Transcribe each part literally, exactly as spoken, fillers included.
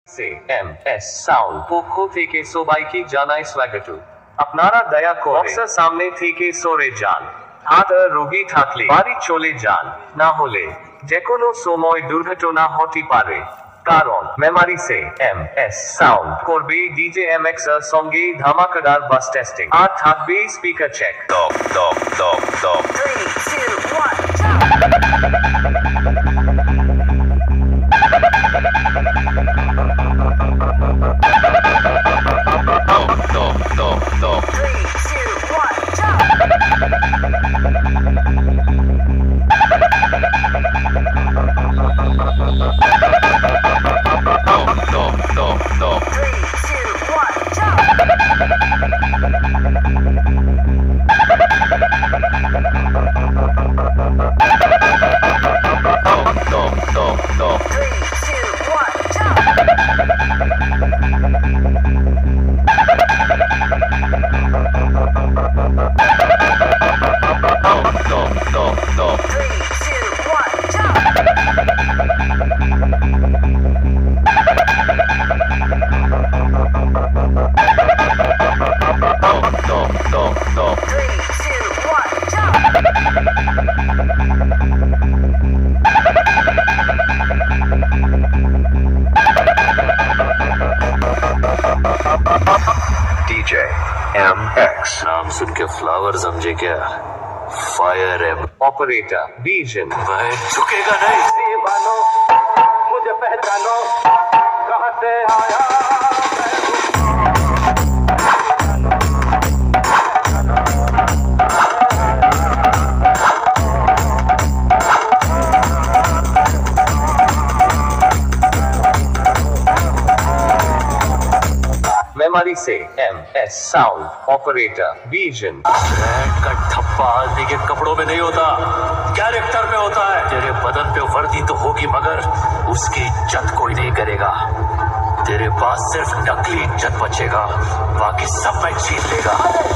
से M S sound পক্ষ থেকে সবাইকে জানাই স্বাগত। আপনারা দয়া করে বক্সের সামনে থেকে সরে যান। হাত রোগী থাকলে বাড়ি চলে যান, না হলে যে কোনো সময় দুর্ঘটনা হতে পারে। কারণ মেমারি সে এম এস সাউন্ড করবে ডিজে এম এক্স এর সঙ্গে ধামাকাদার বাস টেস্টিং আর থাকবে speaker check. Top top top top three two one DJ M X नाम सुन के फ्लावर समझे क्या? फायर है ऑपरेटर बीजन। मैं झुकेगा नहीं। दीवानो मुझे पहचानो, कहां से आया मेमोरी से M S sound operator Bijon. का ठप्पा आदमी के कपड़ों में नहीं होता, कैरेक्टर में होता है। तेरे बदन पे वर्दी तो होगी मगर उसकी इज्जत कोई नहीं करेगा। तेरे पास सिर्फ नकली इज्जत बचेगा, बाकी सब मैं छीन लेगा।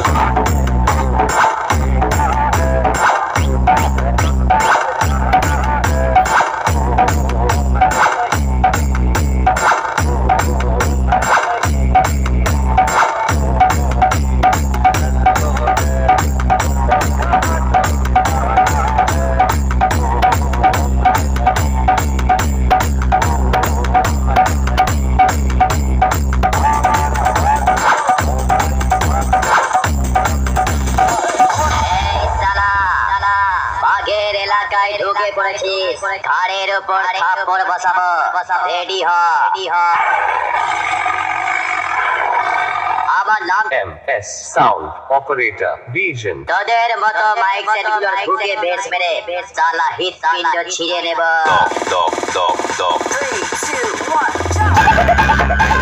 ঢুকে পড়েছিস, ঘাড়ের উপর থাপ্পড় বসাবো। রেডি হ, রেডি হ। আমার নাম M S sound operator Bijon. তোদের মতো মাইক সেট গুলো ঢুকে বেস মেরে সালা হিট পিণ্ড ছিঁড়ে নেব। Top top top top three two one